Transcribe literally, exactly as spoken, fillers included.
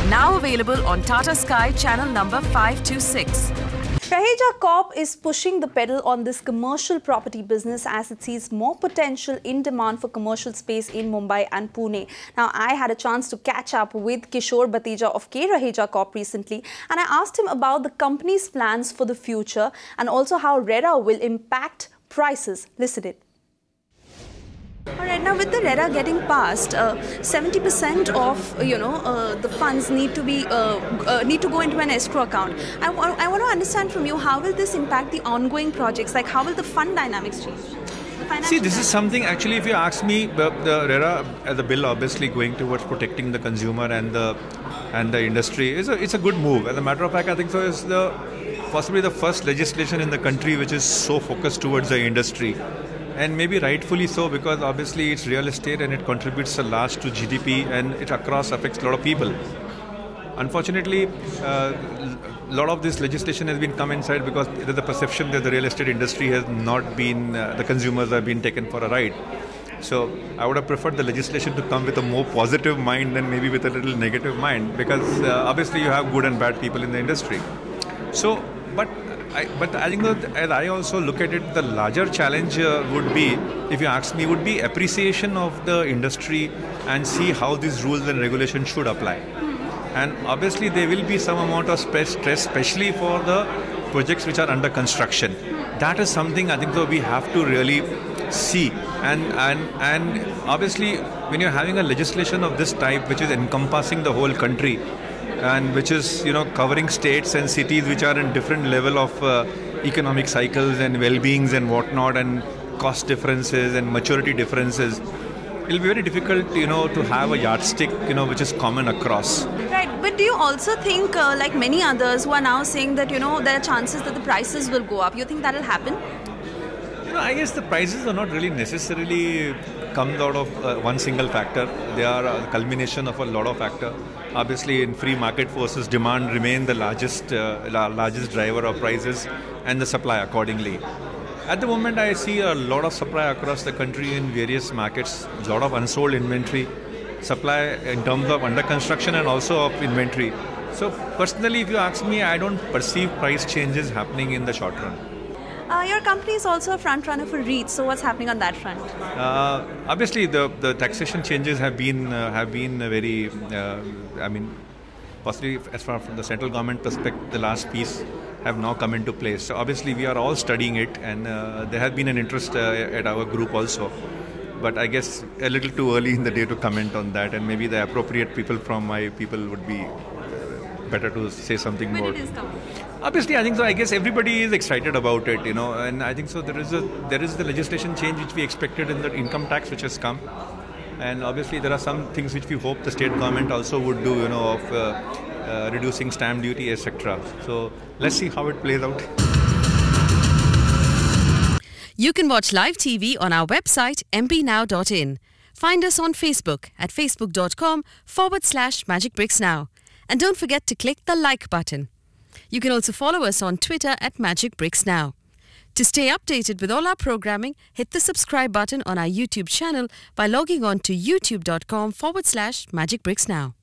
Now available on Tata Sky channel number five two six. Raheja Corp is pushing the pedal on this commercial property business as it sees more potential in demand for commercial space in Mumbai and Pune. Now, I had a chance to catch up with Kishor Bhatija of Raheja Corp recently, and I asked him about the company's plans for the future and also how RERA will impact prices. Listen it. Alright, now with the RERA getting passed, seventy percent uh, of you know uh, the funds need to be uh, uh, need to go into an escrow account. I, I want to understand from you, how will this impact the ongoing projects? Like, how will the fund dynamics change? See, this is something, actually, if you ask me, the, the RERA as a bill obviously going towards protecting the consumer and the and the industry is a, it's a good move. As a matter of fact, I think so is the possibly the first legislation in the country which is so focused towards the industry. And maybe rightfully so, because obviously it's real estate and it contributes a lot to G D P and it across affects a lot of people. Unfortunately, uh, a lot of this legislation has been come inside because there's a perception that the real estate industry has not been, uh, the consumers have been taken for a ride. So I would have preferred the legislation to come with a more positive mind than maybe with a little negative mind, because uh, obviously you have good and bad people in the industry. So, but I, but I think that as I also look at it, the larger challenge uh, would be, if you ask me, would be appreciation of the industry and see how these rules and regulations should apply. And obviously there will be some amount of stress, especially for the projects which are under construction. That is something I think that we have to really see. And, and, and obviously when you're having a legislation of this type, which is encompassing the whole country, and which is, you know, covering states and cities which are in different level of uh, economic cycles and well-beings and whatnot, and cost differences and maturity differences, it will be very difficult, you know, to have a yardstick, you know, which is common across. Right, but do you also think, uh, like many others who are now saying that, you know, there are chances that the prices will go up? You think that will happen? You know, I guess the prices are not really necessarily comes out of uh, one single factor. They are a culmination of a lot of factors. Obviously, in free market forces, demand remains the largest, uh, largest driver of prices, and the supply accordingly. At the moment, I see a lot of supply across the country in various markets, a lot of unsold inventory, supply in terms of under construction and also of inventory. So personally, if you ask me, I don't perceive price changes happening in the short run. Uh, your company is also a front runner for REITs, so what's happening on that front? Uh, obviously, the, the taxation changes have been uh, have been very, uh, I mean, possibly as far from the central government perspective, the last piece have now come into place. So obviously, we are all studying it, and uh, there has been an interest uh, at our group also. But I guess a little too early in the day to comment on that, and maybe the appropriate people from my people would be better to say something when more. It is coming. Obviously, I think so. I guess everybody is excited about it, you know, and I think so. There is a there is the legislation change which we expected in the income tax, which has come, and obviously there are some things which we hope the state government also would do, you know, of uh, uh, reducing stamp duty, et cetera. So let's see how it plays out. You can watch live T V on our website m p now dot in. Find us on Facebook at facebook.com forward slash Magicbricks Now. And don't forget to click the like button. You can also follow us on Twitter at Magicbricks Now. To stay updated with all our programming, hit the subscribe button on our YouTube channel by logging on to youtube.com forward slash Magicbricks Now.